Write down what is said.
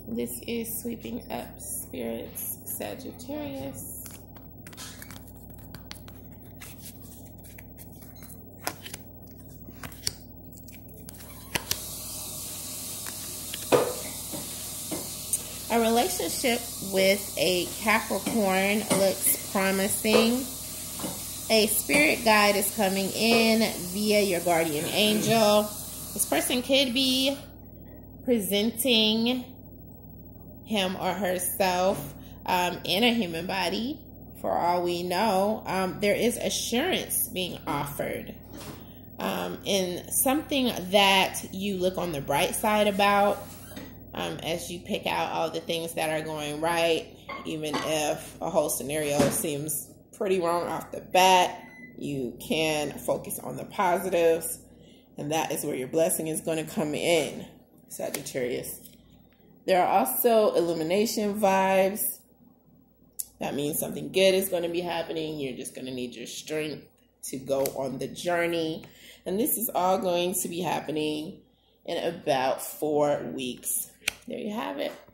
This is Sweeping Up Spirits, Sagittarius. A relationship with a Capricorn looks promising. A spirit guide is coming in via your guardian angel. This person could be presenting him or herself in a human body. For all we know, there is assurance being offered in something that you look on the bright side about as you pick out all the things that are going right. Even if a whole scenario seems pretty wrong off the bat, you can focus on the positives, and that is where your blessing is going to come in, Sagittarius. There are also illumination vibes. That means something good is going to be happening. You're just going to need your strength to go on the journey. And this is all going to be happening in about 4 weeks. There you have it.